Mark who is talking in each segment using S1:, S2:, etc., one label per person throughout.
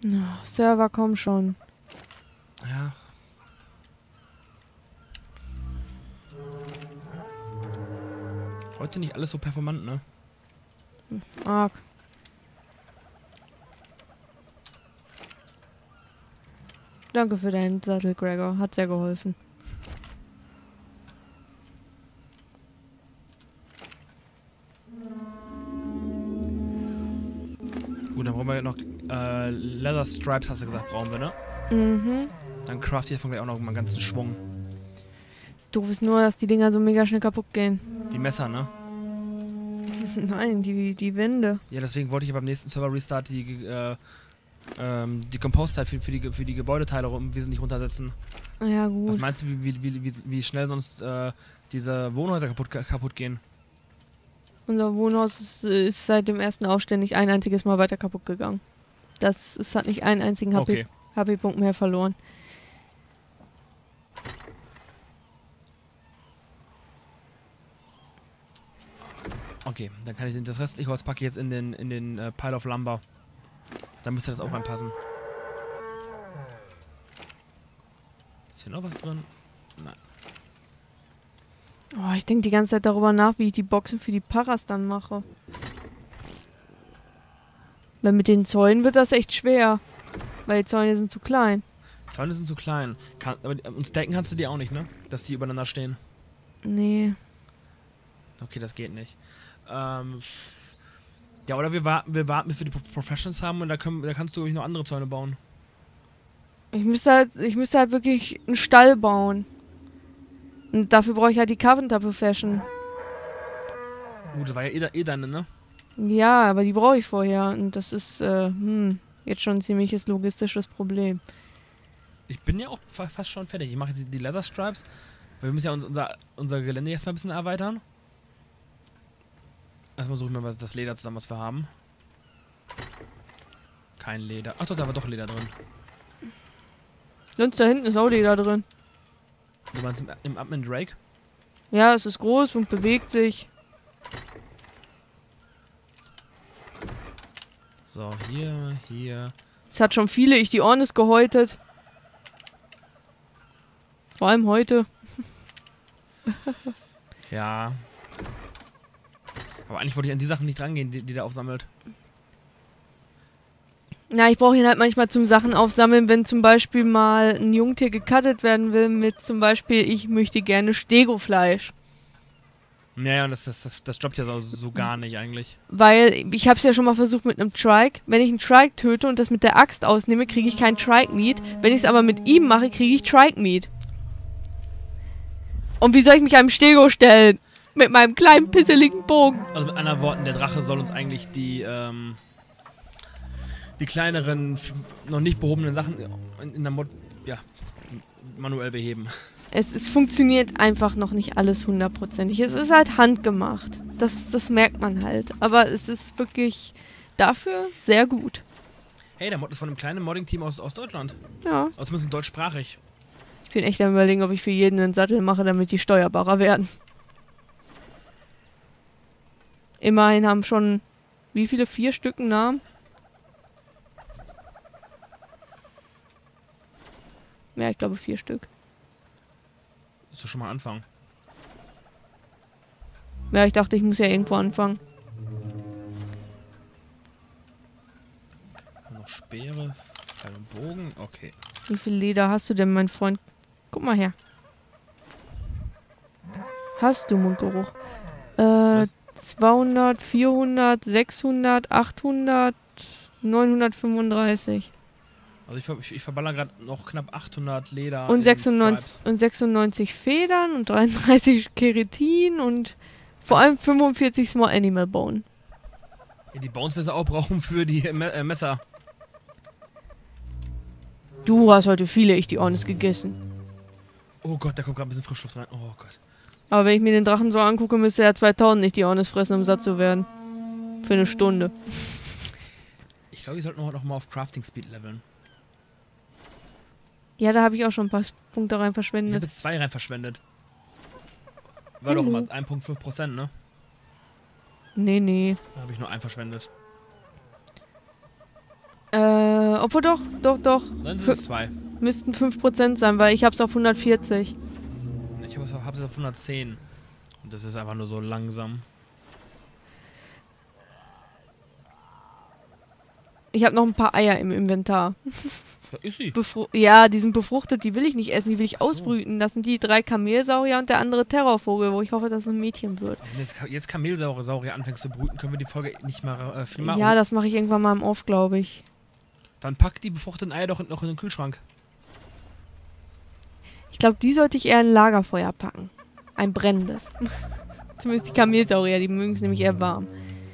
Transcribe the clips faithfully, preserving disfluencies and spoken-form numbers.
S1: Oh, Server, komm schon.
S2: Ja. Heute nicht alles so performant, ne?
S1: Arg. Danke für deinen Sattel, Gregor. Hat sehr geholfen.
S2: Gut, dann brauchen wir noch äh, Leather Stripes, hast du gesagt, brauchen wir, ne?
S1: Mhm.
S2: Dann craft ich davon gleich auch noch mal einen ganzen Schwung.
S1: Das Doof ist nur, dass die Dinger so mega schnell kaputt gehen.
S2: Die Messer, ne?
S1: Nein, die, die Wände.
S2: Ja, deswegen wollte ich ja beim nächsten Server-Restart die, äh, ähm, die Compose-Zeit für, für, die, für die Gebäudeteile rum, wesentlich runtersetzen.
S1: Ja, gut.
S2: Was meinst du, wie, wie, wie, wie schnell sonst äh, diese Wohnhäuser kaputt, kaputt gehen?
S1: Unser Wohnhaus ist, ist seit dem ersten Aufstand nicht ein einziges Mal weiter kaputt gegangen. Das, es hat nicht einen einzigen H P,
S2: Okay.
S1: H P-Punkt mehr verloren.
S2: Okay, dann kann ich den, das restliche Holz packe ich jetzt in den, in den äh, Pile of Lumber. Dann müsste das auch reinpassen. Ist hier noch was drin? Nein.
S1: Oh, ich denke die ganze Zeit darüber nach, wie ich die Boxen für die Paras dann mache. Weil mit den Zäunen wird das echt schwer. Weil die Zäune sind zu klein.
S2: Zäune sind zu klein. Kann, aber, und stacken kannst du die auch nicht, ne? Dass die übereinander stehen.
S1: Nee.
S2: Okay, das geht nicht. Ähm, ja, oder wir warten, wir warten, bis wir die Pro Professionals haben und da, können, da kannst du glaube ich noch andere Zäune bauen.
S1: Ich müsste halt, ich müsste halt wirklich einen Stall bauen. Und dafür brauche ich halt die Carpenter Profession.
S2: Gut, das war ja eh, eh deine, ne?
S1: Ja, aber die brauche ich vorher. Und das ist, äh, hm, jetzt schon ein ziemliches logistisches Problem.
S2: Ich bin ja auch fa fast schon fertig. Ich mache jetzt die Leather Stripes. Weil wir müssen ja uns, unser, unser Gelände erstmal ein bisschen erweitern. Erstmal suchen wir mal das Leder zusammen, was wir haben. Kein Leder. Ach doch, da war doch Leder drin.
S1: Sonst da hinten ist auch Leder drin.
S2: Du meinst im, im Admin Drake?
S1: Ja, es ist groß und bewegt sich.
S2: So, hier, hier.
S1: Es hat schon viele ich die Ornis gehäutet. Vor allem heute.
S2: Ja. Aber eigentlich wollte ich an die Sachen nicht rangehen, die, die der aufsammelt.
S1: Ja, ich brauche ihn halt manchmal zum Sachen aufsammeln, wenn zum Beispiel mal ein Jungtier gecuttet werden will mit zum Beispiel, ich möchte gerne Stegofleisch.
S2: Naja, und das, das, das, das jobbt ja so, so gar nicht eigentlich.
S1: Weil, ich habe es ja schon mal versucht mit einem Trike. Wenn ich einen Trike töte und das mit der Axt ausnehme, kriege ich kein Trike-Meat. Wenn ich es aber mit ihm mache, kriege ich Trike-Meat. Und wie soll ich mich einem Stego stellen? Mit meinem kleinen, pisseligen Bogen.
S2: Also mit anderen Worten, der Drache soll uns eigentlich die, ähm, die kleineren, noch nicht behobenen Sachen in, in der Mod, ja, manuell beheben.
S1: Es, es funktioniert einfach noch nicht alles hundertprozentig. Es ist halt handgemacht. Das, das merkt man halt. Aber es ist wirklich dafür sehr gut.
S2: Hey, der Mod ist von einem kleinen Modding-Team aus, aus Deutschland.
S1: Ja.
S2: Also zumindest deutschsprachig.
S1: Ich bin echt am Überlegen, ob ich für jeden einen Sattel mache, damit die steuerbarer werden. Immerhin haben schon wie viele? Vier Stück einen Namen? Ja, ich glaube vier Stück.
S2: Das ist schon mal anfangen.
S1: Ja, ich dachte, ich muss ja irgendwo anfangen.
S2: Noch Speere, Pfeil und Bogen, okay.
S1: Wie viel Leder hast du denn, mein Freund? Guck mal her. Hast du Mundgeruch? Äh,
S2: Was?
S1: zweihundert, vierhundert, sechshundert, achthundert, neunhundertfünfunddreißig.
S2: Also ich, ver ich, ich verballer gerade noch knapp achthundert Leder
S1: Und
S2: in
S1: sechsundneunzig,
S2: Stripes.
S1: und sechsundneunzig Federn und dreiunddreißig Keratin und vor allem fünfundvierzig Small Animal Bone.
S2: Ja, die Bones wirst du auch brauchen für die Me äh, Messer.
S1: Du hast heute viele ich die Ornis gegessen.
S2: Oh Gott, da kommt gerade ein bisschen Frischluft rein. Oh Gott.
S1: Aber wenn ich mir den Drachen so angucke, müsste er zweitausend nicht die Ornis fressen, um satt zu werden. Für eine Stunde.
S2: Ich glaube, wir sollten heute noch mal auf Crafting Speed leveln.
S1: Ja, da habe ich auch schon ein paar Punkte rein
S2: Ich habe
S1: verschwendet.
S2: jetzt zwei rein verschwendet. War doch immer eins Komma fünf Prozent, ne?
S1: Nee, nee.
S2: Da habe ich nur einen verschwendet.
S1: Äh, obwohl doch, doch, doch.
S2: Dann sind es zwei.
S1: Müssten fünf Prozent sein, weil ich hab's auf hundertvierzig.
S2: Ich habe es auf hundertzehn. Und das ist einfach nur so langsam.
S1: Ich habe noch ein paar Eier im Inventar.
S2: Da ist sie.
S1: Befru ja, die sind befruchtet, die will ich nicht essen, die will ich
S2: Ach so.
S1: ausbrüten. Das sind die drei Kamelsaurier und der andere Terrorvogel, wo ich hoffe, dass es ein Mädchen wird.
S2: Wenn jetzt, jetzt Kamelsaurier anfängst zu brüten, können wir die Folge nicht mal äh, viel machen.
S1: Ja, das mache ich irgendwann mal im Off, glaube ich.
S2: Dann pack die befruchteten Eier doch noch in den Kühlschrank.
S1: Ich glaube, die sollte ich eher in ein Lagerfeuer packen. Ein brennendes. Zumindest die Kamelsaurier, die mögen es nämlich eher warm.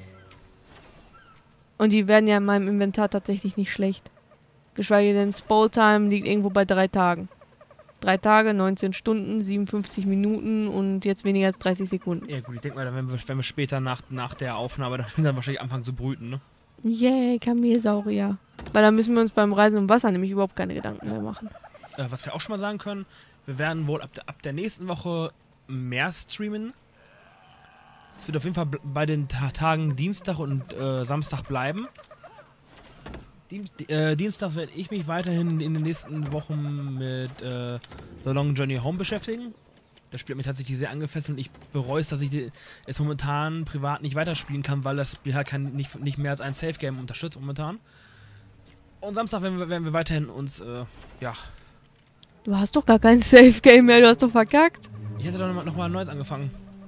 S1: Und die werden ja in meinem Inventar tatsächlich nicht schlecht. Geschweige denn, Spoil-Time liegt irgendwo bei drei Tagen. Drei Tage, neunzehn Stunden, siebenundfünfzig Minuten und jetzt weniger als dreißig Sekunden.
S2: Ja gut, ich denke mal, wenn wir, wenn wir später nach, nach der Aufnahme dann, dann wahrscheinlich anfangen zu brüten, ne?
S1: Yay, Kamelsaurier. Weil dann müssen wir uns beim Reisen im Wasser nämlich überhaupt keine Gedanken mehr machen.
S2: Äh, was wir auch schon mal sagen können, wir werden wohl ab der, ab der nächsten Woche mehr streamen. Es wird auf jeden Fall bei den Ta Tagen Dienstag und äh, Samstag bleiben. Dienst äh, Dienstags werde ich mich weiterhin in, in den nächsten Wochen mit äh, The Long Journey Home beschäftigen. Das Spiel hat mich tatsächlich sehr angefesselt und ich bereue es, dass ich die, es momentan privat nicht weiterspielen kann, weil das Spiel halt kein, nicht, nicht mehr als ein Safe-Game unterstützt momentan. Und Samstag werden wir, werden wir weiterhin uns, äh, ja...
S1: Du hast doch gar kein Safe-Game mehr, du hast doch verkackt.
S2: Ich hätte doch nochmal noch mal ein neues angefangen.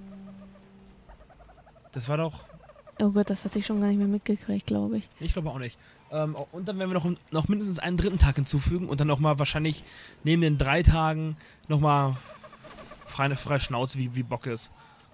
S2: Das war doch...
S1: Oh Gott, das hatte ich schon gar nicht mehr mitgekriegt, glaube ich.
S2: Ich glaube auch nicht. Ähm, und dann werden wir noch, noch mindestens einen dritten Tag hinzufügen und dann nochmal wahrscheinlich neben den drei Tagen nochmal freie, freie Schnauze, wie, wie Bock ist.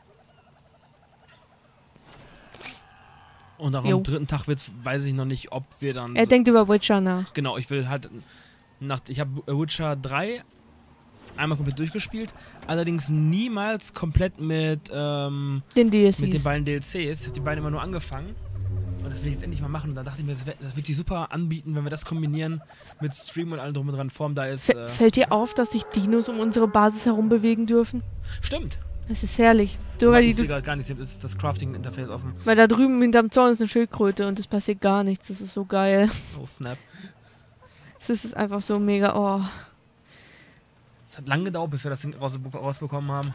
S2: Und auch
S1: Jo.
S2: am dritten Tag wird's, weiß ich noch nicht, ob wir dann...
S1: Er
S2: so,
S1: denkt über Witcher nach.
S2: genau, ich will halt... Nach, ich habe Witcher drei einmal komplett durchgespielt, allerdings niemals komplett mit, ähm,
S1: Den D L Cs.
S2: mit den beiden D L Cs. Ich habe die beiden immer nur angefangen. Und das will ich jetzt endlich mal machen. Und da dachte ich mir, das, wär, das wird sich super anbieten, wenn wir das kombinieren mit Stream und allem drum und dran. Form da ist.
S1: F
S2: Äh,
S1: Fällt dir auf, dass sich Dinos um unsere Basis herum bewegen dürfen?
S2: stimmt.
S1: Das ist herrlich. Sogar
S2: Ich
S1: die,
S2: sehe gerade gar nichts. Ist das Crafting-Interface offen.
S1: weil da drüben hinterm Zaun ist eine Schildkröte und es passiert gar nichts. Das ist so geil.
S2: Oh, snap.
S1: Es ist einfach so mega. Oh.
S2: Es hat lange gedauert, bis wir das Ding raus, rausbekommen haben.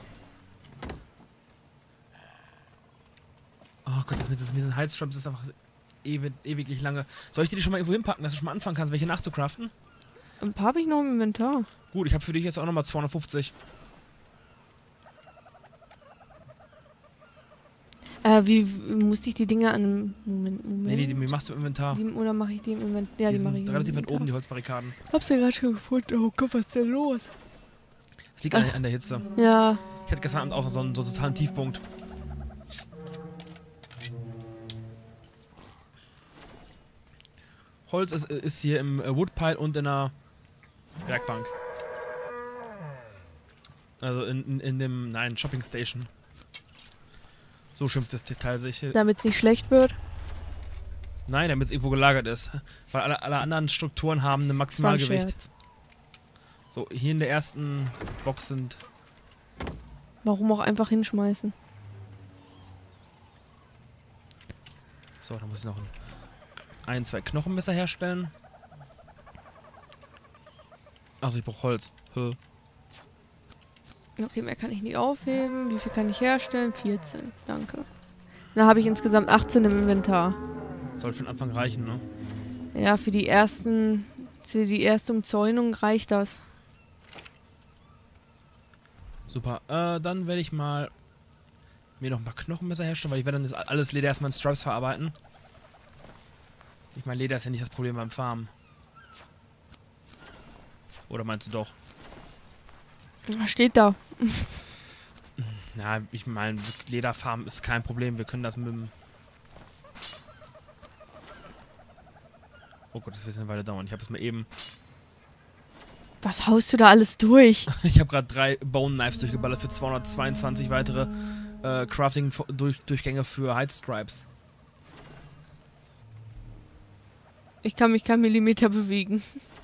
S2: Oh Gott, das mit, das mit diesen Heizstraps ist einfach ewig, ewiglich lange. Soll ich dir die schon mal irgendwo hinpacken, dass du schon mal anfangen kannst, welche nachzucraften?
S1: Ein paar habe ich noch im Inventar.
S2: Gut, ich habe für dich jetzt auch nochmal zweihundertfünfzig.
S1: Äh, wie musste ich die Dinger an einem Moment, Moment.
S2: Nee, die, die machst du im Inventar.
S1: Die, oder mache ich die im Inventar? Ja,
S2: die
S1: die, mache
S2: sind
S1: ich im
S2: relativ weit
S1: Inventar.
S2: oben, die Holzbarrikaden.
S1: Hab's ja gerade schon gefunden. Oh Gott, was ist denn los?
S2: Das liegt an, an der Hitze.
S1: Ja.
S2: Ich hatte gestern Abend auch so einen, so einen totalen Tiefpunkt. Holz ist, ist hier im äh, Woodpile und in der Werkbank. Also in, in, in dem, nein, Shopping Station. So schimpft das Detail sich.
S1: Damit es nicht schlecht wird.
S2: Nein, damit es irgendwo gelagert ist. Weil alle, alle anderen Strukturen haben ein Maximalgewicht.
S1: Scherz.
S2: So, hier in der ersten Box sind...
S1: Warum auch einfach hinschmeißen?
S2: So, da muss ich noch ein, ein zwei Knochenmesser herstellen. Also ich brauche Holz. Hö.
S1: Okay, mehr kann ich nicht aufheben. Wie viel kann ich herstellen? vierzehn. Danke. Dann habe ich insgesamt achtzehn im Inventar.
S2: Soll für den Anfang reichen, ne?
S1: Ja, für die ersten, für die erste Umzäunung reicht das.
S2: Super. Äh, dann werde ich mal mir noch ein paar Knochenmesser herstellen, weil ich werde dann das alles Leder erstmal in Stripes verarbeiten. Ich meine, Leder ist ja nicht das Problem beim Farmen. Oder meinst du doch?
S1: Steht da.
S2: Ja, ich meine, Lederfarmen ist kein Problem. Wir können das mit dem... Oh Gott, das wird eine Weile dauern. Ich habe es mal eben...
S1: Was haust du da alles durch?
S2: Ich habe gerade drei Bone Knives durchgeballert für zweihundertzweiundzwanzig weitere äh, Crafting-Durchgänge für Heizstripes.
S1: Ich kann mich keinen Millimeter bewegen.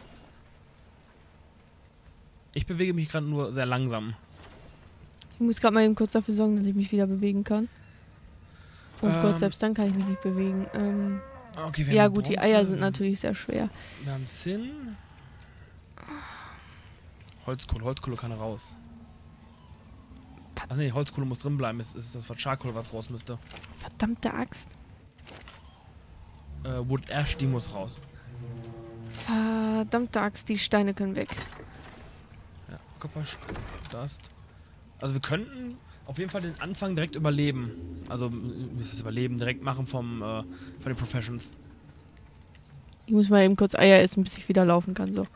S2: Ich bewege mich gerade nur sehr langsam.
S1: Ich muss gerade mal eben kurz dafür sorgen, dass ich mich wieder bewegen kann. Oh
S2: Ähm.
S1: Gott, selbst dann kann ich mich nicht bewegen. Ähm,
S2: Okay, wir
S1: Ja
S2: haben
S1: gut, die
S2: Bronze,
S1: Eier sind
S2: wir-
S1: natürlich sehr schwer.
S2: Wir haben Zinn. Holzkohle, Holzkohle kann raus. Ach nee, Holzkohle muss drin bleiben. Es ist das von Charcoal, was raus müsste.
S1: Verdammte Axt.
S2: Äh, Wood Ash, die muss raus.
S1: Verdammte Axt, die Steine können weg.
S2: Ja, Copper, Dust. Also wir könnten auf jeden Fall den Anfang direkt überleben. Also, wie ist das Überleben? Direkt machen vom, äh, von den Professions.
S1: Ich muss mal eben kurz Eier essen, bis ich wieder laufen kann, so.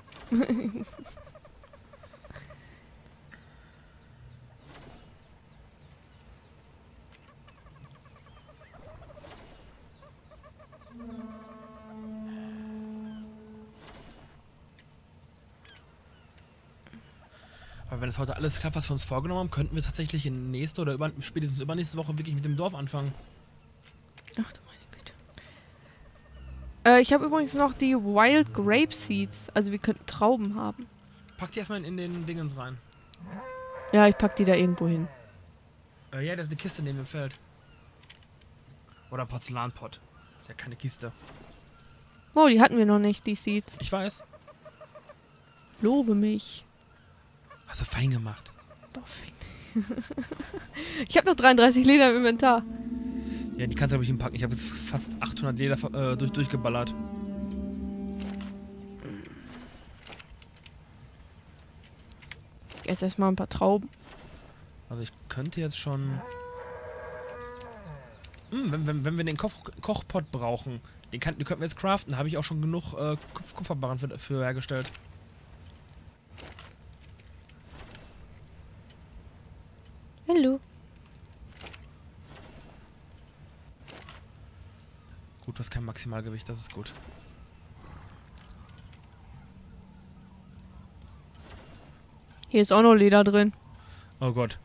S2: Aber wenn es heute alles klappt, was wir uns vorgenommen haben, könnten wir tatsächlich in nächste oder über, spätestens übernächste Woche wirklich mit dem Dorf anfangen.
S1: Ach du meine Güte. Äh, ich habe übrigens noch die Wild Grape Seeds. Also wir könnten Trauben haben.
S2: Pack die erstmal in, in den Dingens rein.
S1: Ja, ich pack die da irgendwo hin.
S2: Äh, ja, das ist eine Kiste neben dem Feld. Oder ein Porzellanpott. Ist ja keine Kiste.
S1: Oh, die hatten wir noch nicht, die Seeds.
S2: Ich weiß.
S1: Lobe mich.
S2: Hast du fein gemacht.
S1: Ich habe noch dreiunddreißig Leder im Inventar.
S2: Ja, die kannst du aber nicht hinpacken. Ich habe jetzt fast achthundert Leder äh, durch, durchgeballert.
S1: Ich esse erstmal ein paar Trauben.
S2: Also ich könnte jetzt schon... Hm, wenn, wenn, wenn wir den Koch, Kochpot brauchen, den, kann, den könnten wir jetzt craften. Da habe ich auch schon genug äh, Kupf Kupferbarren für, für hergestellt.
S1: Hallo.
S2: Gut, du hast kein Maximalgewicht, das ist gut.
S1: Hier ist auch noch Leder drin.
S2: Oh Gott.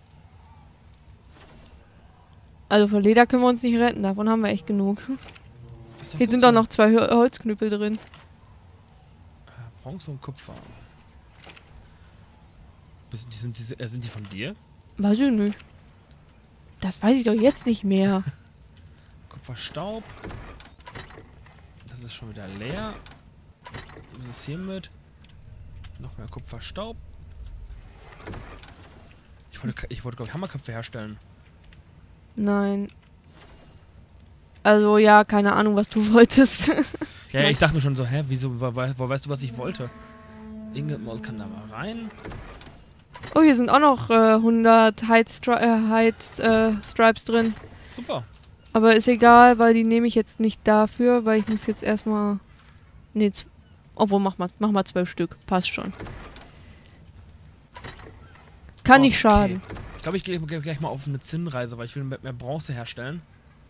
S1: Also von Leder können wir uns nicht retten, davon haben wir echt genug.
S2: Ist doch
S1: Hier
S2: gut
S1: sind
S2: so.
S1: auch noch zwei Hol- Holzknüppel drin.
S2: Äh, Bronze und Kupfer. Bist- Die sind, die, äh, sind die von dir?
S1: Weiß ich nicht. Das weiß ich doch jetzt nicht mehr.
S2: Kupferstaub. Das ist schon wieder leer. Was ist hier mit? Noch mehr Kupferstaub. Ich wollte, ich wollte glaube ich, Hammerköpfe herstellen.
S1: Nein. Also ja, keine Ahnung, was du wolltest.
S2: Ja, ich dachte mir schon so, hä, wieso, wo, wo, wo weißt du, was ich wollte? Ingrid Mold kann da mal rein.
S1: Oh, hier sind auch noch äh, hundert Hide, Stri äh, Hide äh, Stripes drin.
S2: Super.
S1: Aber ist egal, weil die nehme ich jetzt nicht dafür, weil ich muss jetzt erstmal... Nee, z- obwohl, mach mal, mach mal zwölf Stück. Passt schon. Kann nicht
S2: Okay.
S1: schaden.
S2: Ich glaube, ich gehe geh gleich mal auf eine Zinnreise, weil ich will mehr, mehr Bronze herstellen.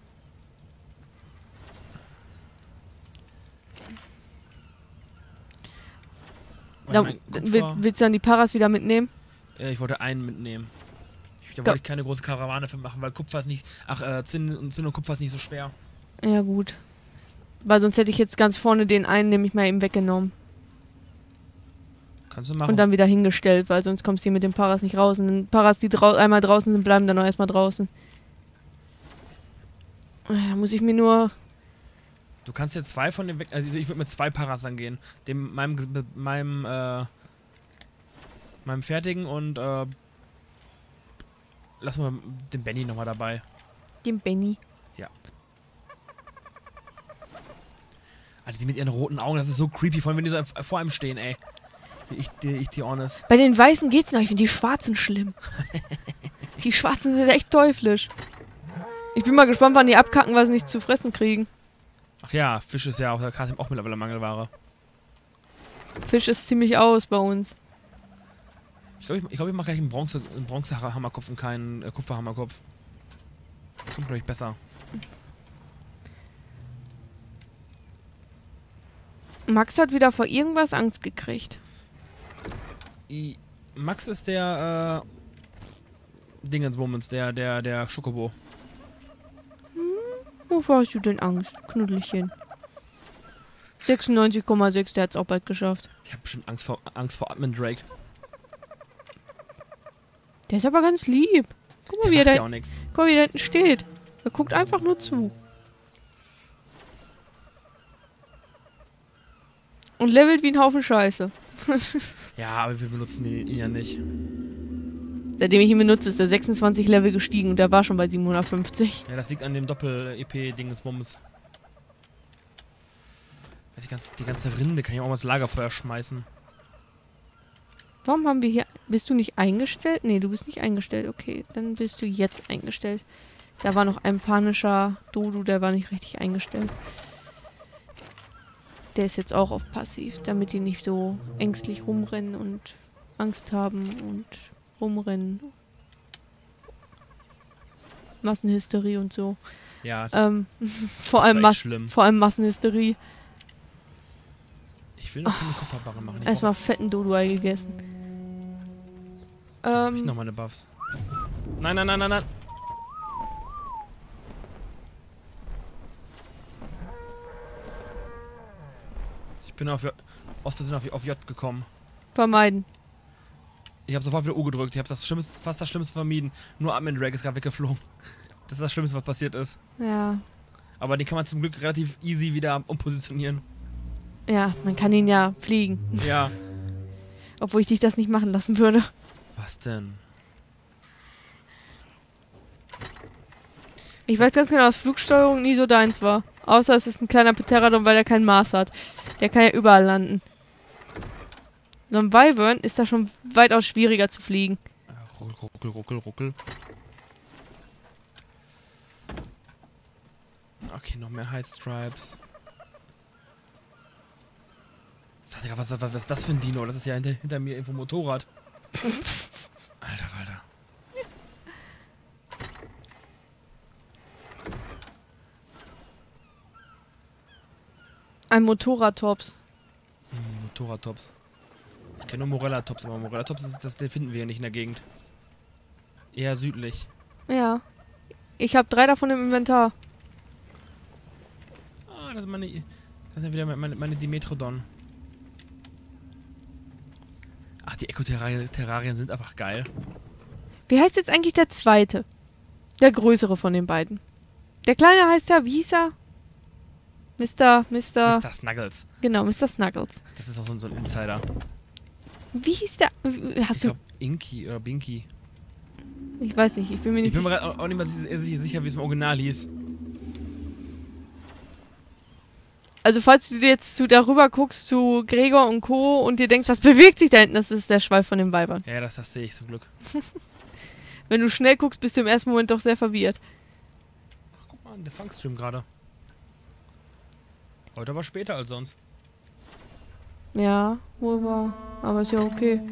S2: Weil
S1: Da,
S2: mein
S1: will,
S2: Kupfer-
S1: willst du dann die Paras wieder mitnehmen?
S2: Äh, ich wollte einen mitnehmen. Ich, da
S1: Go.
S2: wollte ich keine große Karawane für machen, weil Kupfer ist nicht... Ach, äh, Zinn und, Zinn und Kupfer ist nicht so schwer.
S1: Ja, gut. Weil sonst hätte ich jetzt ganz vorne den einen nämlich mal eben weggenommen.
S2: Kannst du machen.
S1: Und dann wieder hingestellt, weil sonst kommst du hier mit den Paras nicht raus. Und den Paras, die drau einmal draußen sind, bleiben dann auch erstmal draußen. Da muss ich mir nur...
S2: Du kannst jetzt zwei von den weg... Also ich würde mit zwei Paras dann gehen. Dem, meinem, mit meinem, äh... meinem fertigen und, äh... lassen wir den Benny nochmal dabei.
S1: Den Benny.
S2: Alter, die mit ihren roten Augen, das ist so creepy, vor allem wenn die so vor einem stehen, ey. Ich, die, ich die honest.
S1: Bei den Weißen geht's noch. Ich finde die Schwarzen schlimm. Die Schwarzen sind echt teuflisch. Ich bin mal gespannt, wann die abkacken, weil sie nichts zu fressen kriegen.
S2: Ach ja, Fisch ist ja auf der Karte auch mittlerweile Mangelware.
S1: Fisch ist ziemlich aus bei uns.
S2: Ich glaube, ich, ich, glaub, ich mache gleich einen Bronze, einen Bronzehammerkopf und keinen äh, Kupferhammerkopf. Kommt, glaube ich, besser.
S1: Max hat wieder vor irgendwas Angst gekriegt.
S2: I, Max ist der, äh... Dingenswomens, der, der, der Schokobo.
S1: Wovor hast du denn Angst, Knuddelchen? sechsundneunzig Komma sechs, der hat's auch bald geschafft.
S2: Ich habe bestimmt Angst vor, Angst vor Admin Drake.
S1: Der ist aber ganz lieb. Guck mal,
S2: Der
S1: wie er
S2: macht
S1: da,
S2: ja auch nichts.
S1: guck mal, wie er da hinten steht. Er guckt einfach nur zu. Und levelt wie ein Haufen Scheiße.
S2: Ja, aber wir benutzen ihn, ihn ja nicht.
S1: Seitdem ich ihn benutze, ist er sechsundzwanzig Level gestiegen und der war schon bei siebenhundertfünfzig.
S2: Ja, das liegt an dem Doppel-E P-Dingesbums. Die ganze, die ganze Rinde kann ich auch mal ins Lagerfeuer schmeißen.
S1: Warum haben wir hier... Bist du nicht eingestellt? Nee, du bist nicht eingestellt. Okay, dann bist du jetzt eingestellt. Da war noch ein panischer Dodo, der war nicht richtig eingestellt. Der ist jetzt auch auf passiv, damit die nicht so ängstlich rumrennen und Angst haben und rumrennen. Massenhysterie und so.
S2: Ja,
S1: Ähm, vor,
S2: das
S1: allem
S2: war echt
S1: Mas
S2: schlimm.
S1: vor allem Massenhysterie.
S2: Ich will noch keine Kupferbarre machen. Ich
S1: Erstmal fetten Dodo-Ei gegessen.
S2: brauch- Ich
S1: Ähm,
S2: noch meine Buffs. Nein, nein, nein, nein, nein. Ich bin auf J aus Versehen auf, auf J gekommen.
S1: vermeiden.
S2: Ich habe sofort wieder U gedrückt. Ich habe das Schlimmste, fast das Schlimmste vermieden. Nur Admin Drag ist gerade weggeflogen. Das ist das Schlimmste, was passiert ist.
S1: Ja.
S2: Aber den kann man zum Glück relativ easy wieder umpositionieren.
S1: Ja, man kann ihn ja fliegen.
S2: Ja.
S1: Obwohl ich dich das nicht machen lassen würde.
S2: Was denn?
S1: Ich weiß ganz genau, dass Flugsteuerung nie so deins war. Außer es ist ein kleiner Pterodon, weil er kein Maß hat. Der kann ja überall landen. So ein Wyvern ist da schon weitaus schwieriger zu fliegen.
S2: Ruckel, ruckel, ruckel, ruckel. Okay, noch mehr High Stripes. Was, was, was ist das für ein Dino? Das ist ja hinter, hinter mir irgendwo ein Motorrad. Alter, Alter.
S1: Ein Motorradtops.
S2: Hm, Motorradtops. Ich kenne nur Morella-Tops, aber Morella-Tops, ist das, den finden wir ja nicht in der Gegend. Eher südlich.
S1: Ja. Ich habe drei davon im Inventar.
S2: Ah, das ist meine... Das ist ja wieder meine, meine Dimetrodon. Ach, die Eco-Terrarien sind einfach geil.
S1: Wie heißt jetzt eigentlich der zweite? Der größere von den beiden. Der kleine heißt ja, wie hieß er? Mister, Mister...
S2: Mister Snuggles.
S1: Genau, Mister Snuggles.
S2: Das ist auch so, ein- so ein Insider.
S1: Wie hieß der? Hast
S2: Ich
S1: du...
S2: glaube, Inky oder Binky.
S1: Ich weiß nicht, ich bin mir
S2: Ich
S1: nicht
S2: bin mir
S1: sicher.
S2: grad auch nicht mehr sicher, sicher, wie es im Original hieß.
S1: Also falls du jetzt zu darüber guckst zu Gregor und Co. und dir denkst, was bewegt sich da hinten, das ist der Schweif von den Weibern.
S2: Ja, das, das sehe ich zum Glück.
S1: Wenn du schnell guckst, bist du im ersten Moment doch sehr verwirrt.
S2: Ach, guck mal, der Funkstream gerade. Heute aber später als sonst.
S1: Ja, wohl wahr. Aber ist ja okay.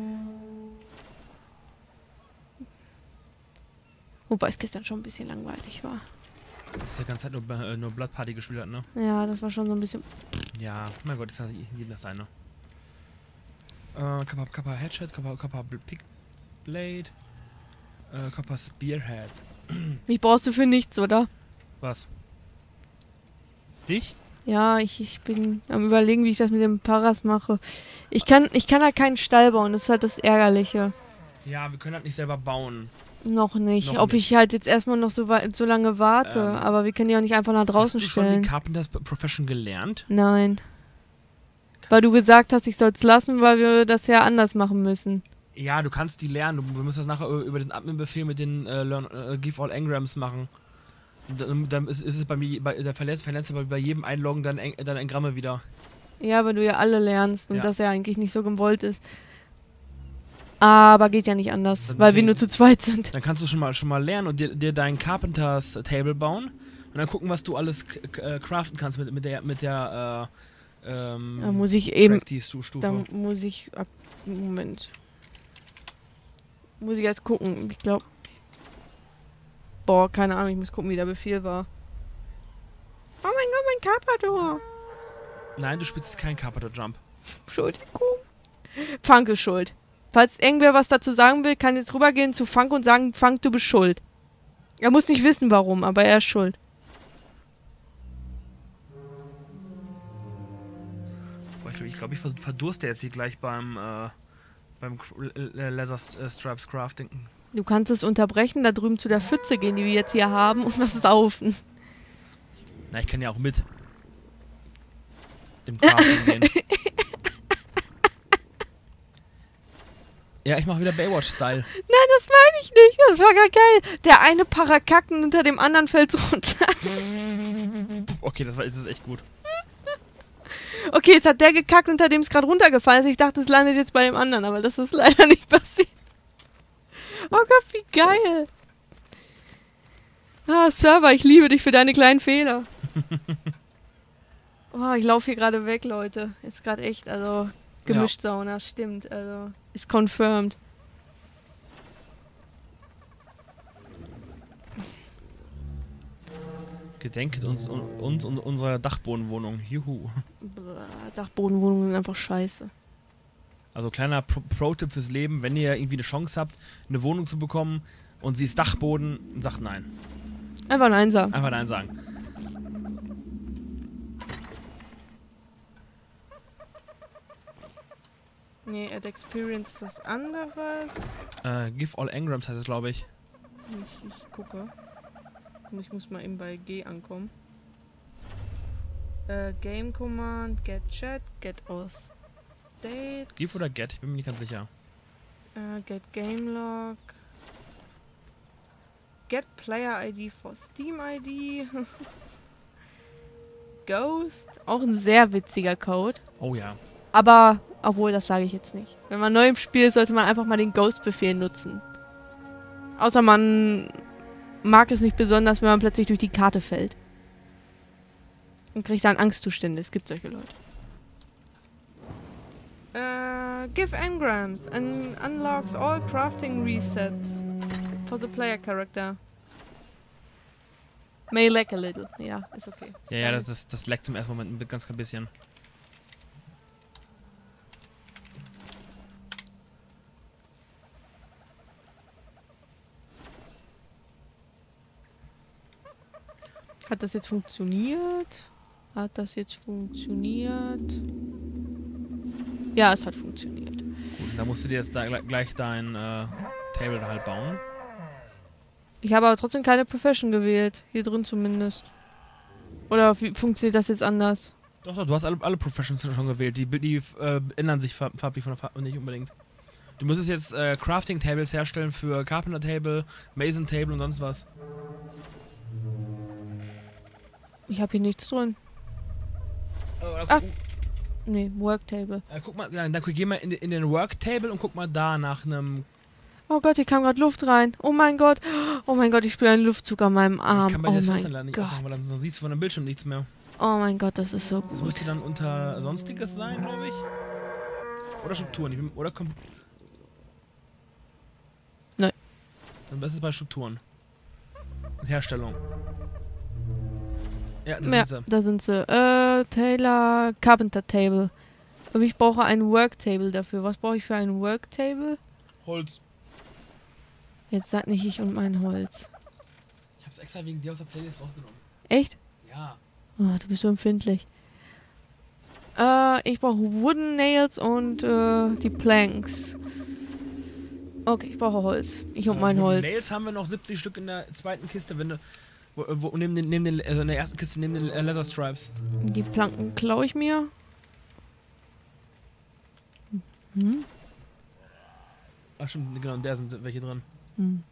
S1: Wobei es gestern schon ein bisschen langweilig war.
S2: Das ist ja ganze Zeit nur, äh, nur Blood Party gespielt hat, ne?
S1: Ja, das war schon so ein bisschen...
S2: Ja, mein Gott, das ist jedem das eine. Äh, Kappa, Kappa Headshot, Kappa, Kappa Pick Blade, äh, Kappa Spearhead.
S1: Mich brauchst du für nichts, oder?
S2: Was? Dich?
S1: Ja, ich, ich bin am überlegen, wie ich das mit dem Paras mache. Ich kann, ich kann halt keinen Stall bauen, das ist halt das Ärgerliche.
S2: Ja, wir können halt nicht selber bauen.
S1: Noch nicht.
S2: Noch
S1: Ob
S2: nicht.
S1: ich halt jetzt erstmal noch so, wei- so lange warte,
S2: Ähm,
S1: aber wir können die auch nicht einfach nach draußen
S2: Hast du schon
S1: stellen.
S2: die Carpenters Profession gelernt?
S1: Nein. Weil du gesagt hast, ich soll es lassen, weil wir das ja anders machen müssen.
S2: Ja, du kannst die lernen. Du, wir müssen das nachher über den Admin-Befehl mit den äh, Learn, äh, Give All Engrams machen. Und dann, dann ist, ist es bei mir, bei, da verletzt, verletzt du bei, bei jedem Einloggen dann, Eng, dann Engramme wieder.
S1: Ja, weil du ja alle lernst und
S2: Ja.
S1: das ja eigentlich nicht so gewollt ist. Aber geht ja nicht anders,
S2: Dann
S1: weil wir
S2: deswegen-
S1: nur zu zweit sind.
S2: Dann kannst du schon mal schon mal lernen und dir, dir dein Carpenters Table bauen und dann gucken, was du alles k- k- äh, craften kannst mit, mit der mit der äh, ähm,
S1: Da muss ich eben...
S2: Practice-Stufe.
S1: Da muss ich... ak- Moment. Muss ich erst gucken. Ich glaube... Boah, keine Ahnung. Ich muss gucken, wie der Befehl war. Oh mein Gott, mein Carpador.
S2: Nein, du spielst keinen Carpator Jump.
S1: Entschuldigung. Funk ist schuld. Falls irgendwer was dazu sagen will, kann jetzt rübergehen zu Funk und sagen, Funk, du bist schuld. Er muss nicht wissen, warum, aber er ist schuld.
S2: Boah, ich glaube, ich, glaub, ich vers- verdurste jetzt hier gleich beim äh, beim Cr- äh, Leather äh, Stripes Crafting.
S1: Du kannst es unterbrechen, da drüben zu der Pfütze gehen, die wir jetzt hier haben, und was saufen.
S2: Na, ich kann ja auch mit dem Crafting gehen. Ja, ich mach wieder Baywatch-Style.
S1: Nein, das meine ich nicht. Das war gar geil. Der eine Parakacken unter dem anderen fällt runter.
S2: Okay, das, war, das ist echt gut.
S1: Okay, jetzt hat der gekackt, unter dem es gerade runtergefallen ist. Ich dachte, es landet jetzt bei dem anderen, aber das ist leider nicht passiert. Oh Gott, wie geil. Ah, Server, ich liebe dich für deine kleinen Fehler. Oh, ich laufe hier gerade weg, Leute. Ist gerade echt, also gemischt ja. Sauna, stimmt. Also, ist confirmed.
S2: Gedenket uns, uns und unserer Dachbodenwohnung. Juhu.
S1: Dachbodenwohnungen sind einfach scheiße.
S2: Also kleiner Pro-Tipp fürs Leben, wenn ihr irgendwie eine Chance habt, eine Wohnung zu bekommen und sie ist Dachboden, sagt nein.
S1: Einfach nein sagen.
S2: Einfach nein sagen.
S1: Nee, Add Experience ist was anderes.
S2: Äh, Give All Engrams heißt es, glaube ich.
S1: Ich, ich gucke. Ich muss mal eben bei G ankommen. Äh, Game Command, Get Chat, Get All State.
S2: Give oder Get? Ich bin mir nicht ganz sicher.
S1: Äh, Get Game Log. Get Player I D for Steam I D. Ghost. Auch ein sehr witziger Code.
S2: Oh ja.
S1: Aber, obwohl, das sage ich jetzt nicht. Wenn man neu im Spiel ist, sollte man einfach mal den Ghost-Befehl nutzen. Außer man mag es nicht besonders, wenn man plötzlich durch die Karte fällt. Und kriegt dann Angstzustände. Es gibt solche Leute. Äh, give engrams and unlocks all crafting resets for the player character. May lag a little. Ja, ist okay.
S2: Ja, ja, das, das, das leckt im ersten Moment ein ganz klein bisschen.
S1: Hat das jetzt funktioniert? Hat das jetzt funktioniert? Ja, es hat funktioniert.
S2: Gut, da musst du dir jetzt da gleich dein äh, Table halt bauen.
S1: Ich habe aber trotzdem keine Profession gewählt. Hier drin zumindest. Oder wie funktioniert das jetzt anders?
S2: Doch, doch, du hast alle, alle Professions schon gewählt. Die, die äh, ändern sich farblich von der Farbe nicht unbedingt. Du müsstest jetzt äh, Crafting-Tables herstellen für Carpenter-Table, Mason-Table und sonst was.
S1: Ich habe hier nichts drin.
S2: Oh,
S1: Ach, nee, Worktable.
S2: Äh, guck mal, dann, dann geh mal in, in den Worktable und guck mal da nach einem...
S1: Oh Gott, hier kam gerade Luft rein. Oh mein Gott. Oh mein Gott, ich spüre einen Luftzug an meinem Arm.
S2: Ich kann bei
S1: oh
S2: der
S1: mein
S2: Fenster nicht
S1: Gott.
S2: aufmachen, weil dann siehst du von dem Bildschirm nichts mehr.
S1: Oh mein Gott, das ist so gut.
S2: Das müsste dann unter Sonstiges sein, glaube ich. Oder Strukturen. Ich bin, oder Kom
S1: Nein.
S2: Dann ist es bei Strukturen. Und Herstellung. Ja, da
S1: Ja,
S2: sind sie.
S1: da sind sie. Äh, Taylor Carpenter Table. Aber ich brauche ein Worktable dafür. Was brauche ich für ein Worktable?
S2: Holz.
S1: Jetzt sag nicht ich und mein Holz.
S2: Ich hab's extra wegen dir aus der Playlist rausgenommen.
S1: Echt?
S2: Ja.
S1: Oh, du bist so empfindlich. Äh, ich brauche Wooden Nails und äh, die Planks. Okay, ich brauche Holz. Ich und mein
S2: äh,
S1: Holz.
S2: Nails haben wir noch siebzig Stück in der zweiten Kiste, wenn du... Wo, wo, neben den, neben den, also in der ersten Kiste neben den äh, Leather Stripes.
S1: Die Planken klaue ich mir. Hm?
S2: Ach stimmt, genau, in der sind welche drin.
S1: Hm.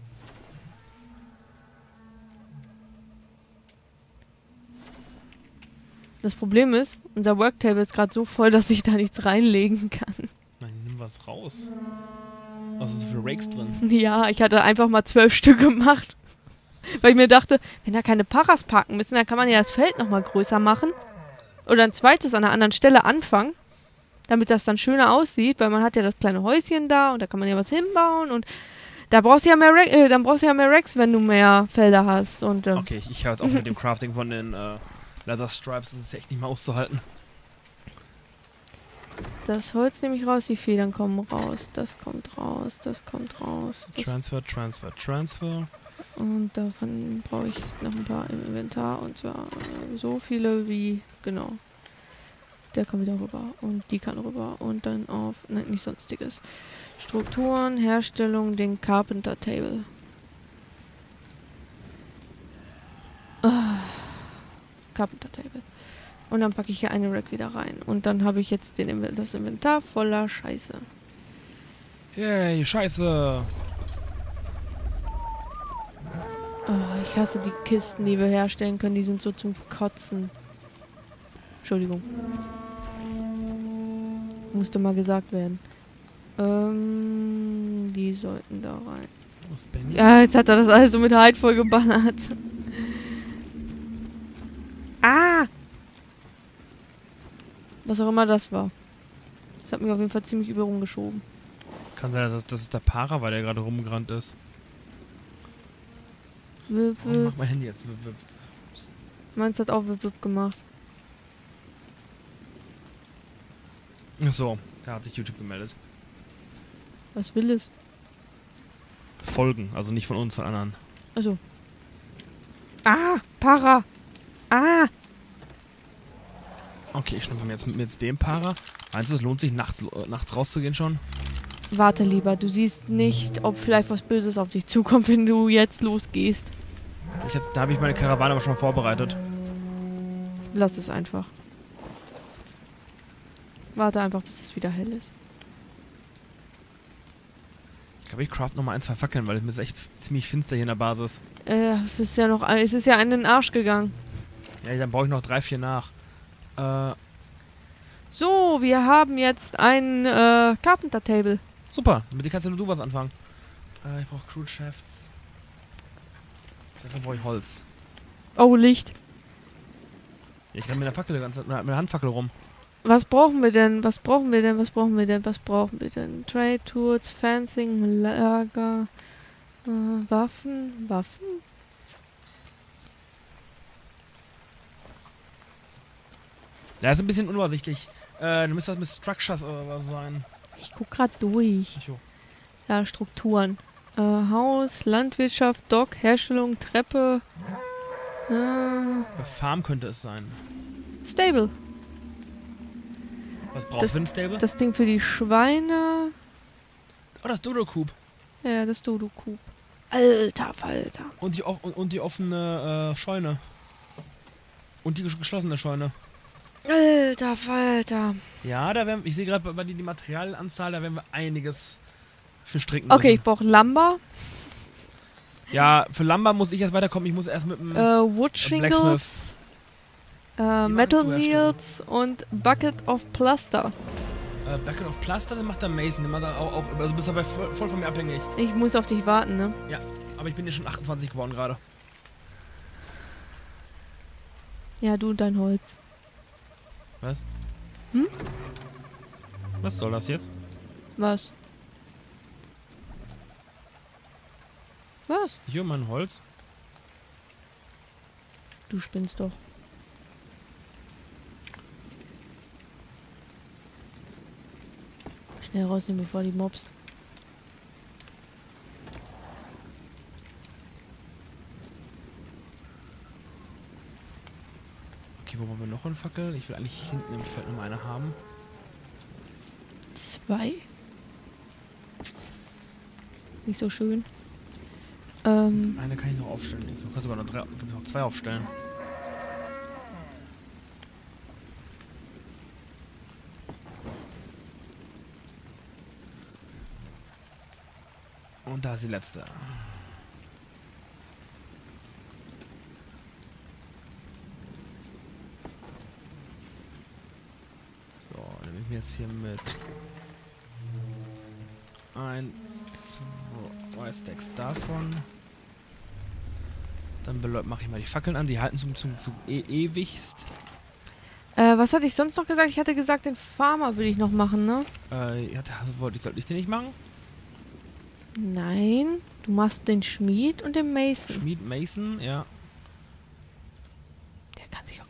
S1: Das Problem ist, unser Worktable ist gerade so voll, dass ich da nichts reinlegen kann.
S2: Nein, nimm was raus. Was ist für Rakes drin?
S1: Ja, ich hatte einfach mal zwölf Stück gemacht. Weil ich mir dachte, wenn da keine Paras parken müssen, dann kann man ja das Feld nochmal größer machen. Oder ein zweites an einer anderen Stelle anfangen. Damit das dann schöner aussieht, weil man hat ja das kleine Häuschen da und da kann man ja was hinbauen und da brauchst du ja mehr Ra äh, dann brauchst du ja mehr Racks, wenn du mehr Felder hast. Und, ähm,
S2: okay, ich, ich höre jetzt auch mit dem Crafting von den äh, Leather Stripes, das ist echt nicht mehr auszuhalten.
S1: Das Holz nehme ich raus, die Federn kommen raus, das kommt raus, das kommt raus. Das
S2: Transfer, Transfer, Transfer.
S1: Und davon brauche ich noch ein paar im Inventar und zwar äh, so viele wie, genau. Der kann wieder rüber und die kann rüber und dann auf, nein, nicht sonstiges. Strukturen, Herstellung, den Carpenter Table. Ah, Carpenter Table. Und dann packe ich hier eine Rack wieder rein. Und dann habe ich jetzt den Inven das Inventar voller Scheiße.
S2: Yay, scheiße.
S1: Oh, ich hasse die Kisten, die wir herstellen können. Die sind so zum Kotzen. Entschuldigung. Musste mal gesagt werden. Ähm, die sollten da rein.
S2: Wo ist Benny?
S1: Ja, jetzt hat er das alles so mit Hyde voll geballert. Ah! Was auch immer das war. Das hat mich auf jeden Fall ziemlich übel rumgeschoben.
S2: Kann sein, dass das ist der Para, weil der gerade rumgerannt ist.
S1: Wip,
S2: Oh,
S1: wip.
S2: mach mein Handy jetzt. Wip, wip.
S1: Meins hat auch Wip, Wip gemacht.
S2: Ach so, da hat sich YouTube gemeldet.
S1: Was will es?
S2: Folgen, also nicht von uns, von anderen.
S1: Also. Ah! Para! Ah!
S2: Okay, ich schnappe mir jetzt, jetzt den Para. Meinst du, es lohnt sich, nachts, äh, nachts rauszugehen schon?
S1: Warte lieber, du siehst nicht, ob vielleicht was Böses auf dich zukommt, wenn du jetzt losgehst.
S2: Ich hab, da habe ich meine Karawane aber schon vorbereitet.
S1: Lass es einfach. Warte einfach, bis es wieder hell ist.
S2: Ich glaube, ich craft nochmal ein, zwei Fackeln, weil es ist echt ziemlich finster hier in der Basis.
S1: Äh, es ist ja noch, es ist ja in den Arsch gegangen.
S2: Ja, dann brauche ich noch drei, vier nach. Äh,
S1: So, wir haben jetzt ein äh, Carpenter Table.
S2: super, mit dir kannst ja nur du was anfangen. Äh, ich brauche Crude Shafts. Dafür brauche ich Holz.
S1: Oh, Licht.
S2: Ja, ich renne mit der Fackel die ganze Zeit, mit der Handfackel rum.
S1: Was brauchen wir denn? Was brauchen wir denn? Was brauchen wir denn? Was brauchen wir denn? Trade Tools, Fencing, Lager, äh, Waffen, Waffen?
S2: Ja, ist ein bisschen unübersichtlich. Äh, du müsstest was mit Structures oder was sein.
S1: Ich guck grad durch.
S2: Ach jo.
S1: Ja, Strukturen. Äh, Haus, Landwirtschaft, Dock, Herstellung, Treppe. Äh,
S2: Bei Farm könnte es sein.
S1: Stable.
S2: Was brauchst
S1: Das-
S2: du für ein Stable?
S1: Das Ding für die Schweine.
S2: Oh, das Dodo-Coop.
S1: Ja, das Dodo-Coop. Alter Falter.
S2: Und die, und, und die offene äh, Scheune. Und die ges- geschlossene Scheune.
S1: Alter Falter.
S2: Ja, da werden, ich sehe gerade bei die, die Materialanzahl, da werden wir einiges für stricken müssen.
S1: Okay, ich brauche Lumber,
S2: Ja, für Lumber muss ich erst weiterkommen. Ich muss erst mit dem
S1: äh, Wood Shingles,
S2: Blacksmith.
S1: äh,
S2: magst
S1: Metal
S2: du herstellen?
S1: Nails und Bucket of Plaster.
S2: äh, Bucket of Plaster, den macht der Mason. Den macht er auch, auch, also bist du aber voll, voll von mir abhängig.
S1: Ich muss auf dich warten, ne?
S2: Aber ich bin ja schon achtundzwanzig geworden gerade.
S1: Ja, du und dein Holz.
S2: Was?
S1: Hm?
S2: Was soll das jetzt?
S1: Was? Was?
S2: Hier mein Holz.
S1: Du spinnst doch. Schnell rausnehmen, bevor die mobst.
S2: Okay, wo wollen wir noch eine Fackel? Ich will eigentlich hinten im Feld noch mal eine haben.
S1: Zwei. Nicht so schön. Ähm,
S2: Eine kann ich noch aufstellen. Ich kann sogar noch, drei, noch zwei aufstellen. Und da ist die letzte. So, dann nehme ich mir jetzt hier mit ein, zwei Stacks davon. Dann mache ich mal die Fackeln an, die halten zum, zum, zum e ewigst.
S1: äh, was hatte ich sonst noch gesagt? Ich hatte gesagt, den Farmer will ich noch machen, ne?
S2: Äh, ja, da wollte ich, sollte ich den nicht machen?
S1: Nein, du machst den Schmied und den Mason.
S2: Schmied Mason, ja.
S1: Der kann sich